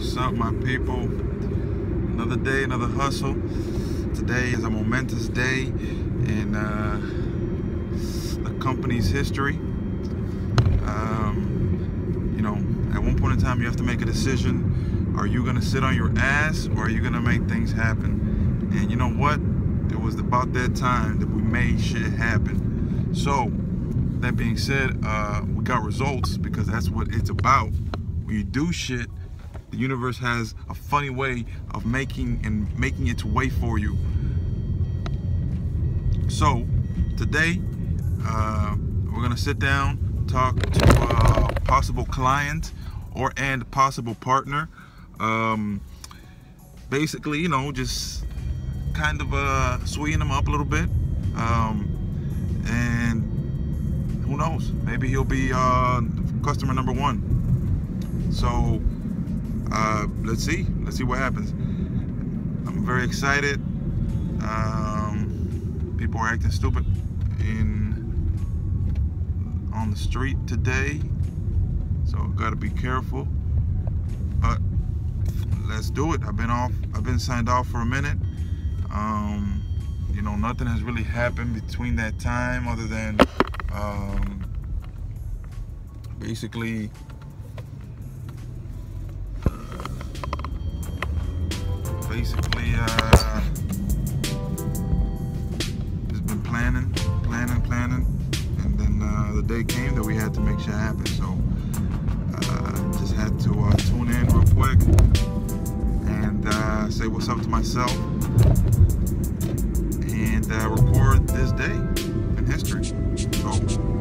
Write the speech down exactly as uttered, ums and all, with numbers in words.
What's up, my people? Another day, another hustle. Today is a momentous day in uh, the company's history. Um, you know, at one point in time, you have to make a decision. Are you gonna sit on your ass, or are you gonna make things happen? And you know what? It was about that time that we made shit happen. So, that being said, uh, we got results, because that's what it's about. When you do shit, the universe has a funny way of making and making its way for you. So today, uh, we're gonna sit down, talk to a possible client or and possible partner. Um, basically, you know, just kind of uh, sweeten them up a little bit. Um, and who knows? Maybe he'll be uh, customer number one. So uh, let's see. Let's see what happens. I'm very excited. Um, people are acting stupid in on the street today, so gotta be careful. But let's do it. I've been off. I've been signed off for a minute. Um, you know, nothing has really happened between that time, other than um, basically. Basically, uh, just been planning, planning, planning, and then uh, the day came that we had to make shit happen. So, uh, just had to uh, tune in real quick and uh, say what's up to myself and uh, record this day in history. So.